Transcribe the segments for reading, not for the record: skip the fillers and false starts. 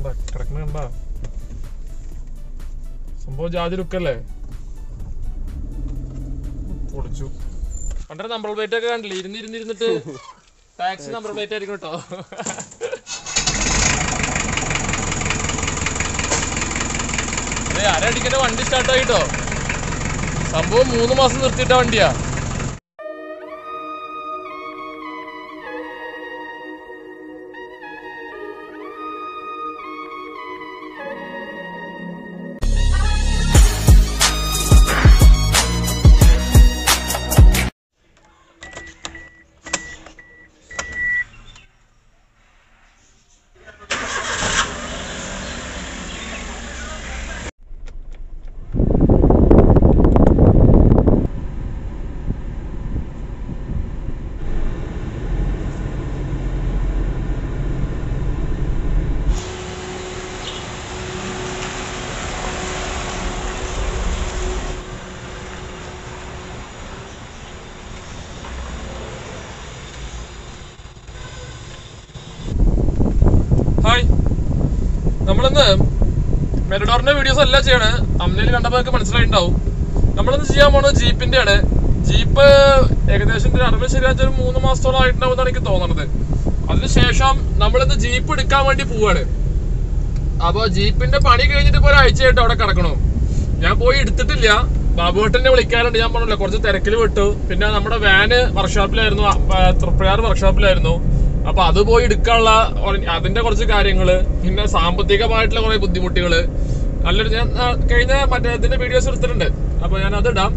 കിടക്കണ സംഭവം ജാതി ലുക്കല്ലേ. പൊളിച്ചു. പണ്ടേ നമ്പർ പ്ലേറ്റ് ഒക്കെ കണ്ടില്ലേ, ഇരുന്നിട്ട് ടാക്സി നമ്പർ പ്ലേറ്റ് ആയിരിക്കും കേട്ടോ. അതെ, അരടിക്കന്റെ വണ്ടി സ്റ്റാർട്ടായിട്ടോ. സംഭവം 3 മാസം നിർത്തിയിട്ട വണ്ടിയാ. ഹായ്, നമ്മളിന്ന് മെറ്റഡോറിന്റെ വീഡിയോസ് എല്ലാം ചെയ്യണേ. അമ്മയിൽ കണ്ടപ്പോൾ നിങ്ങൾക്ക് മനസ്സിലായിട്ടുണ്ടാവും. നമ്മളിന്ന് ചെയ്യാൻ പോകുന്നത് ജീപ്പിന്റെ ആണ്. ജീപ്പ് ഏകദേശം അറിവ് ശരിയാച്ച 3 മാസത്തോളം ആയിട്ടുണ്ടാവും എന്നാണ് എനിക്ക് തോന്നുന്നത്. അതിനുശേഷം നമ്മളിന്ന് ജീപ്പ് എടുക്കാൻ വേണ്ടി പോവാണ്. അപ്പൊ ജീപ്പിന്റെ പണി കഴിഞ്ഞിട്ട് ഇപ്പോൾ ഒരാഴ്ചയായിട്ട് അവിടെ കിടക്കണു. ഞാൻ പോയി എടുത്തിട്ടില്ല. ബാബുവേട്ടനെ വിളിക്കാറുണ്ട്. ഞാൻ പറഞ്ഞില്ല, കുറച്ച് തിരക്കിൽ വിട്ടു. പിന്നെ നമ്മുടെ വാന് വർക്ക്ഷോപ്പിലായിരുന്നു, തൃപ്രയാർ വർക്ക്ഷോപ്പിലായിരുന്നു. അപ്പൊ അത് പോയി എടുക്കാനുള്ള അതിന്റെ കുറച്ച് കാര്യങ്ങള്, പിന്നെ സാമ്പത്തികമായിട്ടുള്ള കുറെ ബുദ്ധിമുട്ടുകള്. നല്ലൊരു ഞാൻ കഴിഞ്ഞ ഇതിന്റെ വീഡിയോസ് എടുത്തിട്ടുണ്ട്. അപ്പൊ ഞാൻ അതിടാം.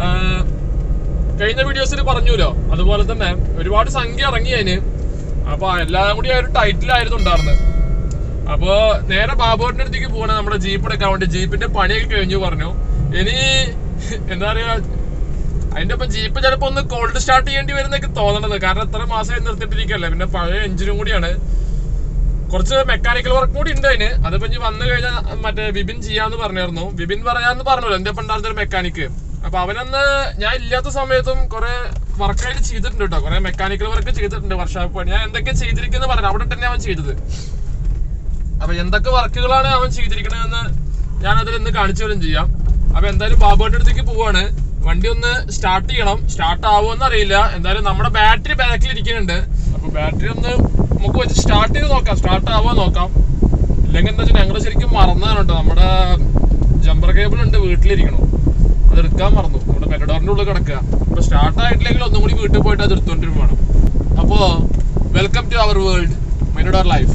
കഴിഞ്ഞ വീഡിയോസിൽ പറഞ്ഞുല്ലോ, അതുപോലെ തന്നെ ഒരുപാട് സംഖ്യ ഇറങ്ങി അതിന്. അപ്പൊ എല്ലാം കൂടി ആ ഒരു ടൈറ്റിലായിരുന്നു ഉണ്ടായിരുന്നത്. അപ്പൊ നേരെ ബാബുവേട്ടന്റെ അടുത്തേക്ക് പോകണം നമ്മുടെ ജീപ്പ് എടുക്കാൻ വേണ്ടി. ജീപ്പിന്റെ പണിയൊക്കെ കഴിഞ്ഞു പറഞ്ഞു. ഇനി എന്താ പറയാ, അതിന്റെ ഒപ്പം ജീപ്പ് ചിലപ്പോ ഒന്ന് കോൾഡ് സ്റ്റാർട്ട് ചെയ്യേണ്ടി വരുന്നൊക്കെ തോന്നണത്. കാരണം എത്ര മാസമായി നിർത്തിയിട്ടിരിക്കല്ലേ. പിന്നെ പഴയ എഞ്ചിനും കൂടിയാണ്. കുറച്ച് മെക്കാനിക്കൽ വർക്ക് കൂടി ഉണ്ട് അതിന്. അതിപ്പോ ഇനി വന്നു കഴിഞ്ഞാൽ വിപിൻ ചെയ്യാന്ന് പറഞ്ഞായിരുന്നു. വിപിൻ പറയാന്ന് പറഞ്ഞല്ലോ, എന്റെ ഒപ്പം ഉണ്ടായിരുന്ന ഒരു മെക്കാനിക്ക്. അപ്പൊ അവനന്ന് ഞാൻ ഇല്ലാത്ത സമയത്തും കുറെ വർക്ക് ആയിട്ട് ചെയ്തിട്ടുണ്ട് കേട്ടോ. കുറെ മെക്കാനിക്കൽ വർക്ക് ചെയ്തിട്ടുണ്ട് വർക്ക്ഷോപ്പ് പണി. ഞാൻ എന്തൊക്കെ ചെയ്തിരിക്കുന്നത് പറഞ്ഞു. അവിടെ തന്നെ അവൻ ചെയ്തത്. അപ്പൊ എന്തൊക്കെ വർക്കുകളാണ് അവൻ ചെയ്തിരിക്കണതെന്ന് ഞാൻ അതിൽ ഇന്ന് കാണിച്ചു തരും ചെയ്യാം. അപ്പൊ എന്തായാലും ബാബുവിന്റെ അടുത്തേക്ക് പോവാണ്. വണ്ടി ഒന്ന് സ്റ്റാർട്ട് ചെയ്യണം. സ്റ്റാർട്ട് ആവുമെന്ന് അറിയില്ല. എന്തായാലും നമ്മുടെ ബാറ്ററി ബാക്കിൽ ഇരിക്കുന്നുണ്ട്. അപ്പൊ ബാറ്ററി ഒന്ന് നമുക്ക് വെച്ച് സ്റ്റാർട്ട് ചെയ്ത് നോക്കാം. സ്റ്റാർട്ട് ആവാൻ നോക്കാം. ഇല്ലെങ്കിൽ എന്താ വെച്ചാൽ ഞങ്ങൾ ശരിക്കും മറന്നതാണ് കേട്ടോ. നമ്മുടെ ജമ്പർ കേബിൾ ഉണ്ട് വീട്ടിലിരിക്കണം. അത് എടുക്കാൻ മറന്നു. നമ്മുടെ മെറ്റഡോറിന്റെ ഉള്ളിൽ കിടക്കുക. അപ്പൊ സ്റ്റാർട്ട് ആയിട്ടില്ലെങ്കിൽ ഒന്നും കൂടി വീട്ടിൽ പോയിട്ട് അത് എടുത്തോണ്ടിരും വേണം. അപ്പോ welcome to our world, Matador life.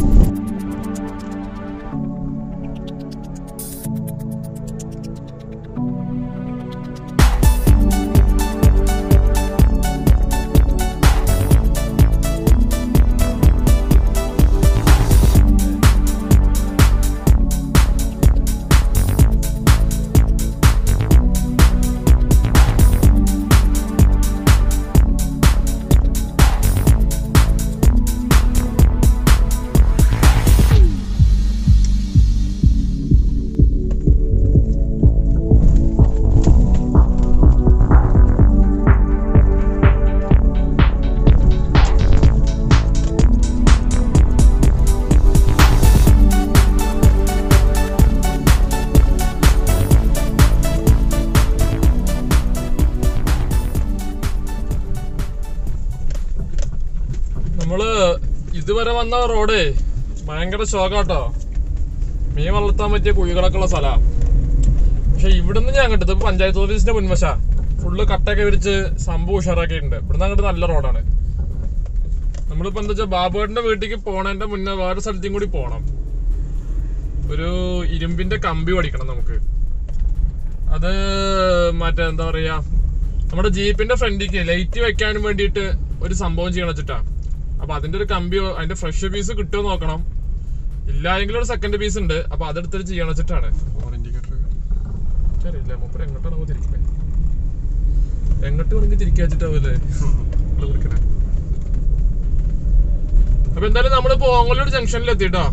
നമ്മള് ഇതുവരെ വന്ന റോഡ് ഭയങ്കര ശോകാട്ടോ. മീൻ വളർത്താൻ പറ്റിയ കുഴികളൊക്കെ ഉള്ള സ്ഥലമാണ്. പക്ഷെ ഇവിടുന്ന് ഞാൻ കണ്ടത് പഞ്ചായത്ത് ഓഫീസിന്റെ മുൻവശ ഫുള്ള് കട്ടൊക്കെ വിരിച്ച് സംഭവം ഉഷാറാക്കി ഉണ്ട്. ഇവിടുന്ന് അങ്ങോട്ട് നല്ല റോഡാണ്. നമ്മളിപ്പോ എന്താ വെച്ചാൽ ബാബുവേട്ടന്റെ വീട്ടിലേക്ക് പോണതിന്റെ മുന്നേ വേറെ സ്ഥലത്തും കൂടി പോണം. ഒരു ഇരുമ്പിന്റെ കമ്പി പഠിക്കണം നമുക്ക്. അത് എന്താ പറയാ, നമ്മുടെ ജീപ്പിന്റെ ഫ്രണ്ടിലേക്ക് ലൈറ്റ് വെക്കാനും വേണ്ടിയിട്ട് ഒരു സംഭവം ചെയ്യണം വെച്ചിട്ടാ. അപ്പൊ അതിന്റെ ഒരു കമ്പിയോ അതിന്റെ ഫ്രഷ് പീസ് കിട്ടുമോ നോക്കണം. ഇല്ല എങ്കിലും ഒരു സെക്കൻഡ് പീസ് ഉണ്ട്. അപ്പൊ അതെടുത്തിട്ട് ചെയ്യണം വെച്ചിട്ടാണ്. അറിയില്ല മൂപ്പർ എങ്ങോട്ടാണ് തിരിക്കണേ, എങ്ങോട്ട് വേണമെങ്കിൽ തിരിക്കുക വെച്ചിട്ടാവൂല്ലേ. അപ്പൊ എന്തായാലും നമ്മളിപ്പോ ഓങ്ങല്ലൂർ ജംഗ്ഷനിൽ എത്തിട്ടോ.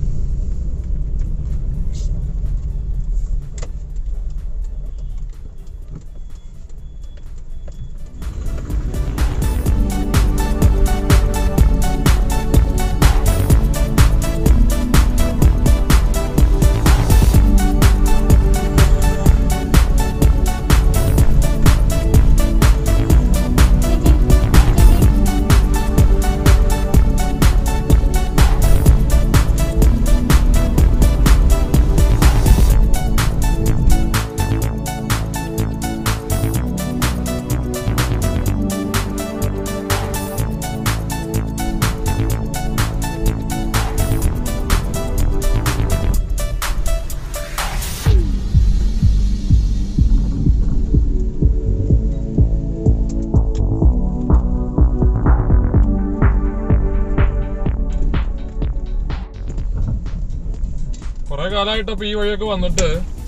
കുറെ കാലമായിട്ട് ഇപ്പൊ ഈ വഴിയൊക്കെ വന്നിട്ട്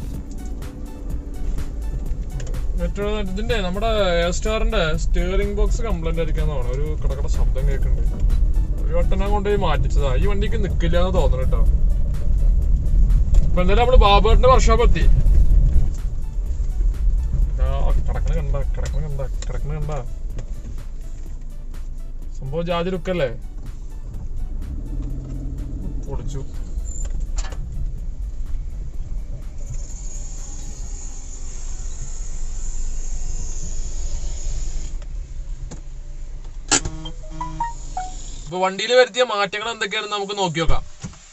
ഇതിന്റെ നമ്മുടെ എയർ സ്റ്റാറിന്റെ സ്റ്റിയറിംഗ് ബോക്സ് കംപ്ലൈന്റ് ആയിരിക്കാന്നാണ് ഒരു കടക്കട ശബ്ദം കേൾക്കുന്നുണ്ട്. ഒരു വട്ടനെ കൊണ്ടുപോയി മാറ്റിച്ചതാ. ഈ വണ്ടിക്ക് നിക്കില്ല എന്ന് തോന്നണം കേട്ടോ. ഇപ്പൊ എന്തായാലും നമ്മള് ബാബുവേട്ടന്റെ വർക്ക്ഷോപ്പ് എത്തി. കിടക്കണ കണ്ട സംഭവം ജാതി ലുക്കല്ലേ. പൊളിച്ചു. ഇപ്പൊ വണ്ടിയിൽ വരുത്തിയ മാറ്റങ്ങൾ എന്തൊക്കെയാണെന്ന് നമുക്ക് നോക്കി നോക്കാം.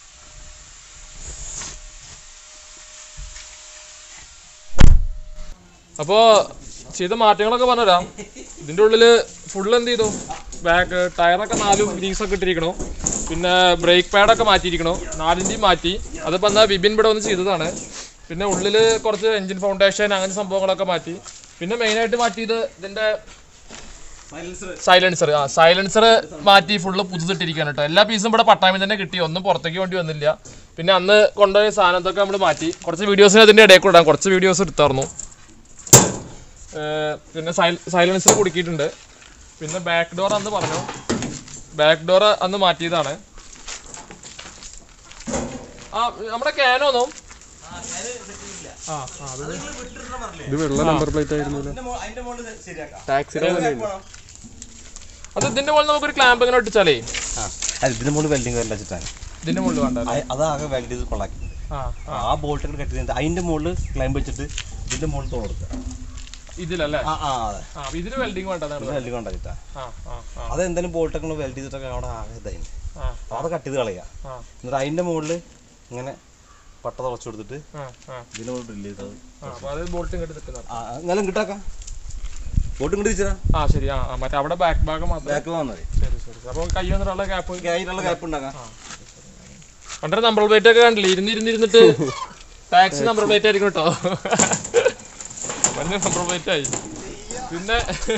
അപ്പോ ചെയ്ത മാറ്റങ്ങളൊക്കെ പറഞ്ഞുതരാം. ഇതിന്റെ ഉള്ളില് ഫുള്ള് എന്ത് ചെയ്തു, ബാക്ക് ടയറൊക്കെ 4 ഗ്രീസൊക്കെ ഇട്ടിരിക്കണു. പിന്നെ ബ്രേക്ക് പാഡൊക്കെ മാറ്റിയിരിക്കണു, 4 മാറ്റി. അതിപ്പോ എന്താ വിപിൻ ഇവിടെ വന്ന് ചെയ്തതാണ്. പിന്നെ ഉള്ളില് കുറച്ച് എഞ്ചിൻ ഫൗണ്ടേഷൻ അങ്ങനെ സംഭവങ്ങളൊക്കെ മാറ്റി. പിന്നെ മെയിനായിട്ട് മാറ്റിയത് ഇതിന്റെ സൈലൻസർ മാറ്റി ഫുള്ള് പുതുതിട്ടിരിക്കുകയാണ് കേട്ടോ. എല്ലാ പീസും ഇവിടെ പട്ടാമ്പിൽ തന്നെ കിട്ടി, ഒന്നും പുറത്തേക്ക് വേണ്ടി വന്നില്ല. പിന്നെ അന്ന് കൊണ്ടുപോയ സാധനത്തൊക്കെ നമ്മൾ മാറ്റി. കുറച്ച് വീഡിയോസിന് അതിന്റെ ഇടയിൽ കൂടെ കുറച്ച് വീഡിയോസ് എടുത്തായിരുന്നു. പിന്നെ സൈലൻസർ കുടുക്കിയിട്ടുണ്ട്. പിന്നെ ബാക്ക് ഡോർ അന്ന് പറഞ്ഞു, ബാക്ക് ഡോർ അന്ന് മാറ്റിയതാണ്. നമ്മുടെ ക്യാനോന്നും ഇത് വെള്ള നമ്പർ പ്ലേറ്റ് ആയിരുന്നു. അത് ഇതിന്റെ മുകളിൽ നമുക്കൊരു ക്ലാമ്പ് ഇങ്ങനെ ഇട്ടിച്ചാലേ ഇതിന്റെ മുകളിൽ വെൽഡിങ് വരില്ല വെച്ചിട്ടാണ്. ഇതിന്റെ മുകളിൽ വേണ്ട, അതാകെ വെൽഡ് ചെയ്ത് കൊള്ളാക്കി ആ ബോൾട്ട് കട്ട് ചെയ്തിട്ട് അതിന്റെ മുകളിൽ ക്ലൈംബ് വെച്ചിട്ട് ഇതിന്റെ മുകളിൽ തോർക്കുക. ഇതിലല്ലേ? ഇതിന് വെൽഡിങ് വേണ്ട, വെൽഡിങ് കൊണ്ടാ. അതെന്തായാലും ബോൾട്ടൊക്കെ വെൽഡ് ചെയ്തിട്ടൊക്കെ അവിടെ ആകെ ഇതായി അവിടെ കട്ട് ചെയ്ത് കളയുക. എന്നിട്ട് അതിന്റെ മുകളിൽ ഇങ്ങനെ പട്ട തുളച്ചു കൊടുത്തിട്ട് ഇതിന്റെ മുകളിൽ ഡ്രില്ല് ചെയ്തത് എന്നാലും കിട്ടാക്കാം. ബോട്ടും കിട്ടി വെച്ചാ ശരി. മറ്റേ അവിടെ ബാക്ക് ഭാഗം ബാക്ക് വന്നത്. അപ്പൊ കൈ വന്നിട്ടുള്ള ഗ്യാപ്പ് ഉണ്ടാക്കാം. പണ്ടേ നമ്പർ പ്ലേറ്റ് ഒക്കെ കണ്ടില്ലേ, ഇരുന്നിട്ട് ടാക്സി നമ്പർ പ്ലേറ്റ് ആയിരിക്കും കേട്ടോ. നമ്പർ പ്ലേറ്റ് ആയി. പിന്നെ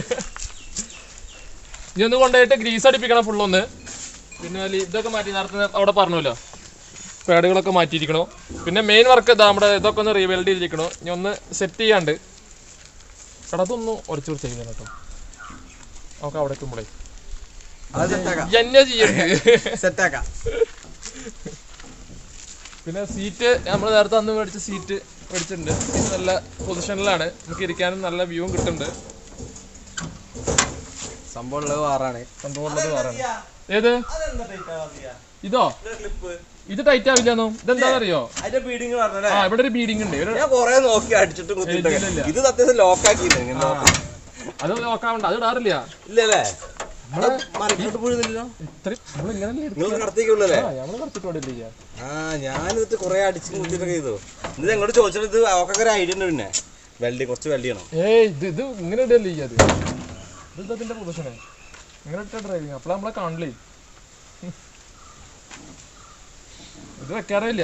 ഇനി ഒന്ന് കൊണ്ടുപോയിട്ട് ഗ്രീസ് അടിപ്പിക്കണം ഫുള്ളൊന്ന്. പിന്നെ ഇതൊക്കെ മാറ്റി നേരത്തെ അവിടെ പറഞ്ഞല്ലോ, പാഡുകളൊക്കെ മാറ്റിയിരിക്കണോ. പിന്നെ മെയിൻ വർക്ക് ഇതാ നമ്മുടെ ഇതൊക്കെ ഒന്ന് റീവെൽഡ് ചെയ്തിരിക്കണോ. ഇനി ഒന്ന് സെറ്റ് ചെയ്യാണ്ട് കടത്തൊന്നും ഉറച്ചു ചെയ്യുന്ന കേട്ടോ. നമുക്ക് അവിടെ എത്തുമ്പോഴേ എന്നെ ചെയ്യണ്ടേ. പിന്നെ സീറ്റ് നമ്മൾ നേരത്തെ അന്ന് മേടിച്ച സീറ്റ് മേടിച്ചിട്ടുണ്ട്. നല്ല പൊസിഷനിലാണ്, നമുക്ക് ഇരിക്കാനും നല്ല വ്യൂവും കിട്ടുന്നുണ്ട്. സംഭവം ഉള്ളത് വേറാണ്. ഏത് ഇതോ? ഇത് ടൈറ്റ് ആവില്ലെന്നോ? ഇതെന്താണെന്നറിയോ? ഇവിടെ ഒരു ബീഡിങ് ഉണ്ട്. അത് നോക്കാവണ്ട, അത് ഇടാറില്ല. ഞാനിത് കൊറേ അടിച്ച് കുത്തിട്ടൊക്കെ ചെയ്തു. ഇത് എങ്ങോട്ട് ചോദിച്ചത് ഇത് അവക്കൊക്കെ ഒരു ഐഡിയ ഉണ്ട്. പിന്നെ വെൽഡ് കുറച്ച് വെൽഡ് ചെയ്യണം. ഇത് ഇങ്ങനെ ഇടല്ലേ അത്? ഇതിന്റെ പൊസിഷനെ ഇങ്ങനെ ഇട്ട ഡ്രൈവിങ് അപ്പളാ നമ്മളെ കാണില്ലേ. ഇത് വെക്കാറില്ല.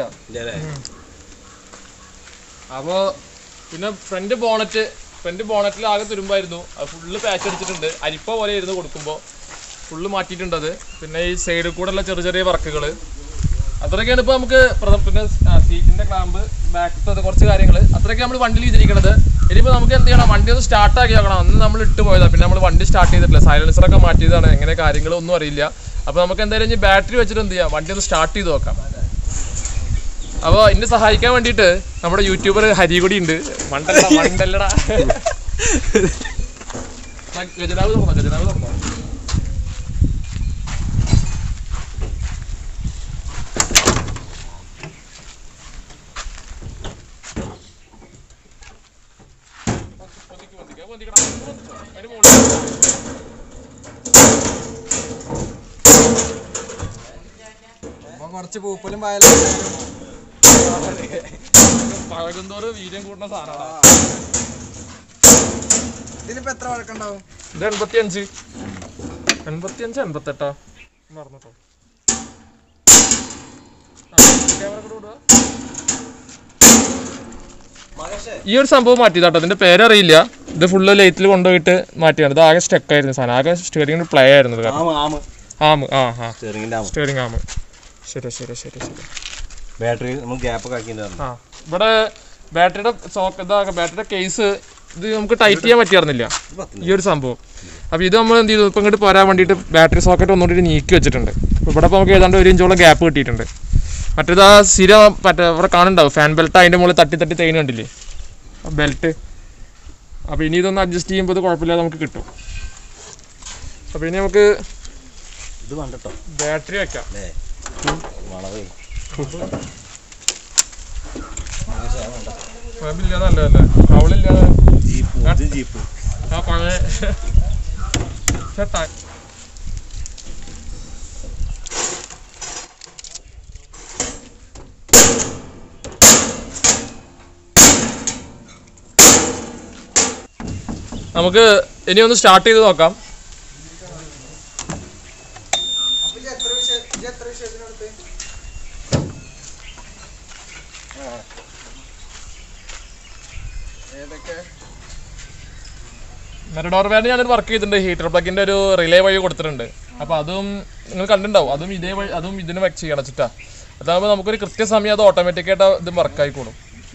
അപ്പോ പിന്നെ ഫ്രണ്ട് ബോണറ്റിൽ ആകെ തുരുമ്പായിരുന്നു. അത് ഫുള്ള് പാച്ച് അടിച്ചിട്ടുണ്ട്. അരിപ്പ പോലെ ആയിരുന്നു കൊടുക്കുമ്പോൾ. ഫുള്ള് മാറ്റിയിട്ടുണ്ട് അത്. പിന്നെ ഈ സൈഡിൽ കൂടെ ഉള്ള ചെറിയ ചെറിയ വർക്കുകൾ അത്രയൊക്കെയാണ് ഇപ്പോൾ നമുക്ക്. പിന്നെ സീറ്റിന്റെ ക്ലാമ്പ്, ബാക്കത്തെ കുറച്ച് കാര്യങ്ങൾ അത്രയൊക്കെ നമ്മൾ വണ്ടിയിൽ ചെയ്തിരിക്കുന്നത്. ഇനിയിപ്പോൾ നമുക്ക് എന്ത് ചെയ്യണം, വണ്ടി ഒന്ന് സ്റ്റാർട്ട് ആക്കി നോക്കണം. അന്ന് നമ്മൾ ഇട്ട് പോയതാണ്, പിന്നെ നമ്മൾ വണ്ടി സ്റ്റാർട്ട് ചെയ്തിട്ടില്ല. സൈലൻസറൊക്കെ മാറ്റിയതാണ്, എങ്ങനെ കാര്യങ്ങളൊന്നും അറിയില്ല. അപ്പോൾ നമുക്ക് എന്തായാലും ഇനി ബാറ്ററി വെച്ചിട്ട് എന്ത് ചെയ്യാം, വണ്ടി ഒന്ന് സ്റ്റാർട്ട് ചെയ്ത് നോക്കാം. അപ്പോൾ എന്നെ സഹായിക്കാൻ വേണ്ടിയിട്ട് നമ്മുടെ യൂട്യൂബർ ഹരികുടി ഉണ്ട്. മണ്ടല്ലടാ ഗജനാവ് തുറന്നോ. കുറച്ച് പൂപ്പലും പഴകുന്തോറും വീര്യം കൂടുന്ന സാധനമാണ്. ഇതിനിപ്പോ എത്ര വഴക്കുണ്ടാവും? ഇത് 85 88 മറന്നിട്ടോ. ഈ ഒരു സംഭവം മാറ്റിയതാട്ടോ. ഇതിന്റെ പേരറിയില്ല. ഇത് ഫുള്ള് ലൈറ്റിൽ കൊണ്ടുപോയിട്ട് മാറ്റിയാണ്. ഇത് ആകെ സ്റ്റക്കായിരുന്നു സാധനം. ആകെ സ്റ്റിയറിംഗിന് പ്ലേ ആയിരുന്നു. Arm steering arm. ശരി. ബാറ്ററി നമ്മൾ ഗ്യാപ്പ് ഒക്കെ ആക്കിയിട്ടുണ്ട്. ഇവിടെ ബാറ്ററിയുടെ ബാറ്ററിയുടെ കേസ് ഇത് നമുക്ക് ടൈറ്റ് ചെയ്യാൻ പറ്റിയായിരുന്നില്ല ഈ ഒരു സംഭവം. അപ്പോൾ ഇത് നമ്മൾ എന്ത് ചെയ്തു, ഇപ്പം ഇങ്ങോട്ട് പോരാൻ വേണ്ടിയിട്ട് ബാറ്ററി സോക്കറ്റ് ഒന്നുകൂടി നീക്കി വെച്ചിട്ടുണ്ട്. ഇവിടെ ഇപ്പോൾ നമുക്ക് ഏതാണ്ട് 1 ഇഞ്ചോളം ഗ്യാപ്പ് കിട്ടിയിട്ടുണ്ട്. മറ്റേത് ആ ഇവിടെ കാണുന്നുണ്ടാവും ഫാൻ ബെൽറ്റ്, അതിൻ്റെ മുകളിൽ തട്ടി തേന് കണ്ടില്ലേ ബെൽറ്റ്. അപ്പോൾ ഇനി ഇതൊന്ന് അഡ്ജസ്റ്റ് ചെയ്യുമ്പോൾ ഇത് കുഴപ്പമില്ലാതെ നമുക്ക് കിട്ടും. അപ്പോൾ ഇനി നമുക്ക് ഇത് വേണ്ടട്ടോ ബാറ്ററി വെക്കാം. നല്ലതല്ലേ അവളില്ലാതെ നമുക്ക് ഇനി ഒന്ന് സ്റ്റാർട്ട് ചെയ്ത് നോക്കാം. മെറ്റഡോർ വാനിൽ ഞാനൊരു വർക്ക് ചെയ്തിട്ടുണ്ട്. ഹീറ്റർ പ്ലഗിന്റെ ഒരു റിലേ വഴി കൊടുത്തിട്ടുണ്ട്. അപ്പോൾ അതും നിങ്ങൾ കണ്ടിട്ടുണ്ടാവും. അതും ഇതേ വഴി അതും ഇതിന് വെച്ച് ചെയ്യണം വെച്ചിട്ടാ. അതാകുമ്പോൾ നമുക്കൊരു കൃത്യസമയം അത് ഓട്ടോമാറ്റിക്കായിട്ട് ഇത് വർക്കായിക്കോളും.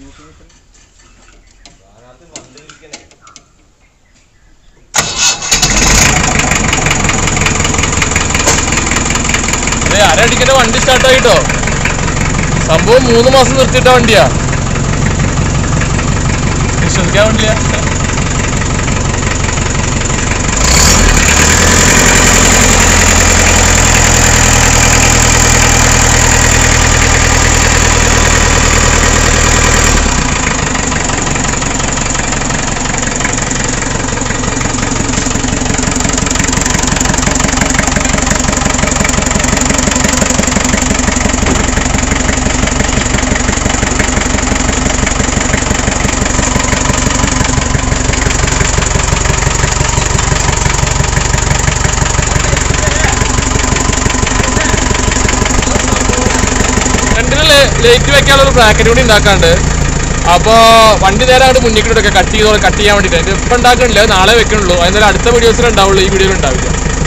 അതെ, അരടിക്കേണ്ട വണ്ടി സ്റ്റാർട്ടായിട്ടോ. സംഭവം 3 മാസം നിർത്തിയിട്ട വണ്ടിയാ, വിശ്വസിക്കാൻ വേണ്ടിയാ. ലൈറ്റ് വെക്കാനുള്ള ഒരു ബ്രാക്കറ്റ് കൂടി ഉണ്ടാക്കാണ്ട്. അപ്പോൾ വണ്ടി നേരെ അങ്ങോട്ട് മുന്നിക്കിട്ടൊക്കെ കട്ട് ചെയ്യാൻ വേണ്ടിയിട്ട് ഇപ്പം ഉണ്ടാക്കണില്ല, നാളെ വെക്കണുള്ളൂ. അതിനാലും അടുത്ത വീഡിയോസിൽ ഉണ്ടാവുള്ളൂ, ഈ വീഡിയോയിൽ ഉണ്ടാവില്ല.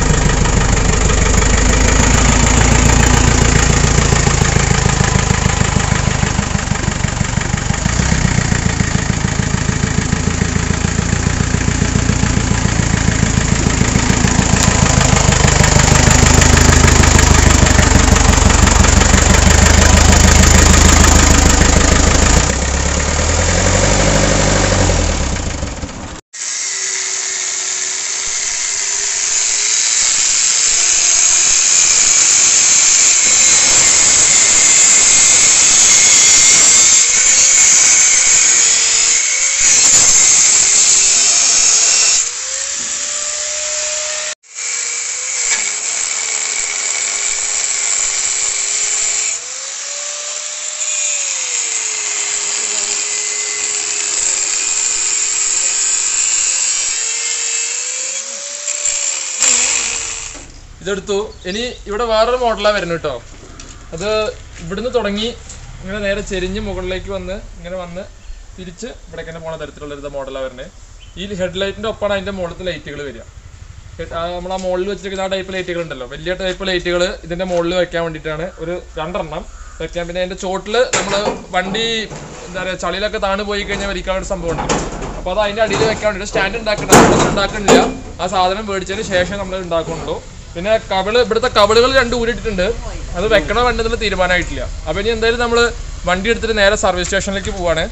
ഇതെടുത്തു. ഇനി ഇവിടെ വേറൊരു മോഡലാണ് വരുന്നത് കേട്ടോ. അത് ഇവിടുന്ന് തുടങ്ങി ഇങ്ങനെ നേരെ ചെരിഞ്ഞ് മുകളിലേക്ക് വന്ന് ഇങ്ങനെ വന്ന് തിരിച്ച് ഇവിടേക്ക് തന്നെ പോണ തരത്തിലുള്ള മോഡലാണ് വരുന്നത്. ഈ ഹെഡ്ലൈറ്റിൻ്റെ ഒപ്പമാണ് അതിൻ്റെ മുകളിലത്തെ ലൈറ്റുകൾ വരിക. നമ്മൾ ആ മുകളിൽ വെച്ചിരിക്കുന്ന ആ ടൈപ്പ് ലൈറ്റുകൾ ഉണ്ടല്ലോ, വലിയ ടൈപ്പ് ലൈറ്റുകൾ ഇതിൻ്റെ മുകളിൽ വെക്കാൻ വേണ്ടിയിട്ടാണ് ഒരു 2 എണ്ണം വെക്കാൻ. പിന്നെ അതിൻ്റെ ചോട്ടിൽ നമ്മൾ വണ്ടി എന്താ പറയുക ചളിയിലൊക്കെ താണു പോയി കഴിഞ്ഞാൽ വലിക്കാനുള്ള സംഭവം ഉണ്ട്. അപ്പോൾ അത് അതിൻ്റെ അടിയിൽ വെക്കാൻ വേണ്ടിയിട്ട് സ്റ്റാൻഡ് ഉണ്ടാക്കുന്നില്ല. ആ സാധനം മേടിച്ചതിന് ശേഷം നമ്മൾ ഉണ്ടാക്കുന്നുള്ളൂ. പിന്നെ ഇവിടുത്തെ കബിളുകൾ 2 ഊരിട്ടിട്ടുണ്ട്. അത് വെക്കണോ വേണ്ടതിൽ തീരുമാനമായിട്ടില്ല. അപ്പോൾ ഇനി എന്തായാലും നമ്മൾ വണ്ടി എടുത്തിട്ട് നേരെ സർവീസ് സ്റ്റേഷനിലേക്ക് പോവാണ്.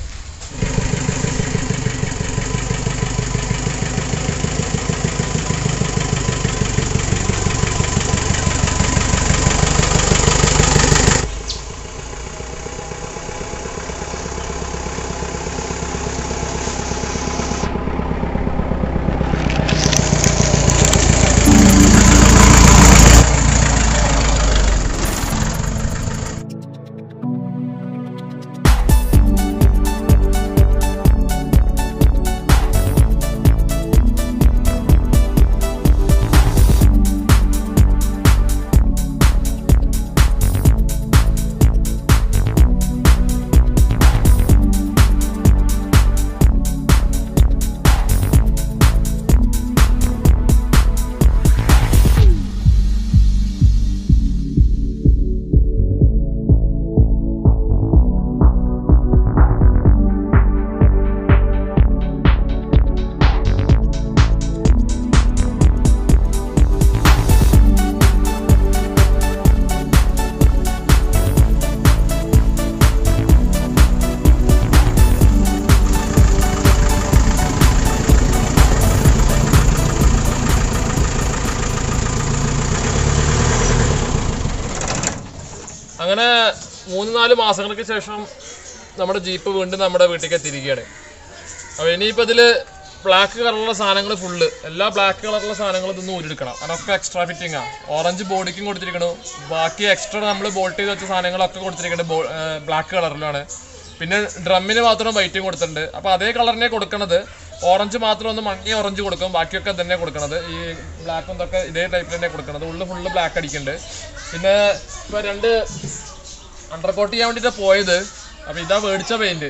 അങ്ങനെ 3-4 മാസങ്ങൾക്ക് ശേഷം നമ്മുടെ ജീപ്പ് വീണ്ടും നമ്മുടെ വീട്ടിലേക്ക് എത്തിയിരിക്കുകയാണ്. അപ്പോൾ ഇനിയിപ്പോൾ ഇതിൽ ബ്ലാക്ക് കളറുള്ള സാധനങ്ങൾ ഫുള്ള് എല്ലാ ബ്ലാക്ക് കളറുള്ള സാധനങ്ങളും ഇതൊന്നും ഊരിയെടുക്കണം. അതൊക്കെ എക്സ്ട്രാ ഫിറ്റിംഗ് ആണ്. ഓറഞ്ച് ബോഡിക്കും കൊടുത്തിരിക്കണു. ബാക്കി എക്സ്ട്രാ നമ്മൾ ബോൾട്ട് ചെയ്ത് വെച്ച സാധനങ്ങളൊക്കെ കൊടുത്തിരിക്കുന്നത് ബ്ലാക്ക് കളറിലാണ്. പിന്നെ ഡ്രമ്മിന് മാത്രം വൈറ്റും കൊടുത്തിട്ടുണ്ട്. അപ്പോൾ അതേ കളറിനെ കൊടുക്കണത്. ഓറഞ്ച് മാത്രം ഒന്ന് മങ്ങി ഓറഞ്ച് കൊടുക്കും, ബാക്കിയൊക്കെ തന്നെ കൊടുക്കണത്. ഈ ബ്ലാക്കും ഇതൊക്കെ ഇതേ ടൈപ്പിൽ തന്നെ കൊടുക്കണത്. ഉള്ളിൽ ഫുള്ള് ബ്ലാക്ക് അടിക്കുന്നുണ്ട്. പിന്നെ ഇപ്പോൾ 2 അണ്ടർകോട്ട് ചെയ്യാൻ വേണ്ടിയിട്ട് പോയത്. അപ്പോൾ ഇതാ മേടിച്ച paint,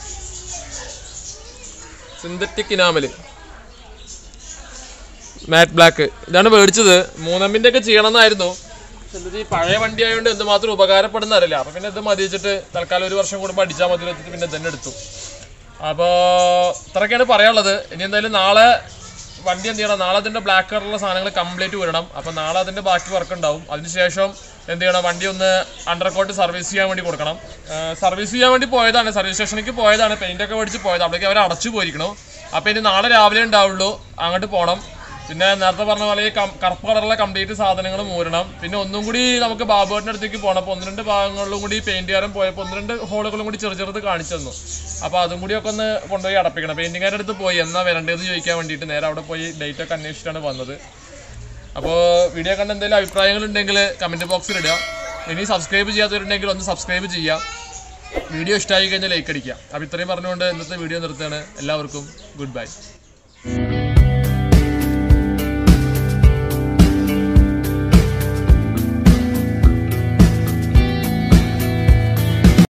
synthetic enamel matt black. ഇതാണ് മേടിച്ചത്. 3M ഒക്കെ ചെയ്യണമെന്നായിരുന്നു. ഈ പഴയ വണ്ടി ആയതുകൊണ്ട് എന്തുമാത്രം ഉപകാരപ്പെടുന്ന അറിയില്ല. അപ്പോൾ പിന്നെ ഇത് മതിച്ചിട്ട് തൽക്കാലം 1 വർഷം കൂടുമ്പോൾ അടിച്ചാൽ മതി വെച്ചിട്ട് പിന്നെ തന്നെ എടുത്തു. അപ്പോൾ ഇത്രയൊക്കെയാണ് പറയാനുള്ളത്. ഇനി എന്തായാലും നാളെ വണ്ടി എന്ത് ചെയ്യണം, നാളെ അതിൻ്റെ ബ്ലാക്ക് കളറുള്ള സാധനങ്ങൾ കംപ്ലീറ്റ് വരണം. അപ്പോൾ നാളെ അതിൻ്റെ ബാക്കി വർക്ക് ഉണ്ടാവും. അതിനുശേഷം എന്ത് ചെയ്യണം, വണ്ടി ഒന്ന് അണ്ടർകോട്ട് സർവീസ് ചെയ്യാൻ വേണ്ടി കൊടുക്കണം. സർവീസ് ചെയ്യാൻ വേണ്ടി പോയതാണ്, സർവീസ് സ്റ്റേഷനിലേക്ക് പോയതാണ്, പെയിൻ്റൊക്കെ മേടിച്ച് പോയത്. അവിടേക്ക് അവർ അടച്ചു പോയിരിക്കണം. അപ്പോൾ ഇനി നാളെ രാവിലെ ഉണ്ടാവുള്ളൂ, അങ്ങോട്ട് പോകണം. പിന്നെ നേരത്തെ പറഞ്ഞ പോലെ ഈ കറുപ്പ് കളറുള്ള കംപ്ലീറ്റ് സാധനങ്ങൾ മൂരണം. പിന്നെ ഒന്നും കൂടി നമുക്ക് ബാബുവേട്ടൻ്റെ അടുത്തേക്ക് പോകണം. അപ്പോൾ 1-2 ഭാഗങ്ങളിലും കൂടി പെയിൻറ്റുകാരൻ പോയപ്പോൾ 1-2 ഹോളുകളും കൂടി ചെറുത് കാണിച്ചു തന്നു. അപ്പോൾ അതും കൂടിയൊക്കെ ഒന്ന് കൊണ്ടുപോയി അടപ്പിക്കണം. പെയിൻറ്റിങ്ങാരുടെ അടുത്ത് പോയി എന്നാ വരേണ്ടതെന്ന് ചോദിക്കാൻ വേണ്ടിയിട്ട് നേരെ അവിടെ പോയി ഡേറ്റൊക്കെ അന്വേഷിച്ചിട്ടാണ് വന്നത്. അപ്പോൾ വീഡിയോ കണ്ട എന്തെങ്കിലും അഭിപ്രായങ്ങളുണ്ടെങ്കിൽ കമൻറ്റ് ബോക്സിൽ ഇടുക. ഇനി സബ്സ്ക്രൈബ് ചെയ്യാത്തവരുണ്ടെങ്കിൽ ഒന്ന് സബ്സ്ക്രൈബ് ചെയ്യുക. വീഡിയോ ഇഷ്ടമായി കഴിഞ്ഞാൽ ലൈക്ക് അടിക്കുക. അപ്പോൾ ഇത്രയും പറഞ്ഞുകൊണ്ട് ഇന്നത്തെ വീഡിയോ നിർത്തുകയാണ്. എല്ലാവർക്കും ഗുഡ് ബൈ.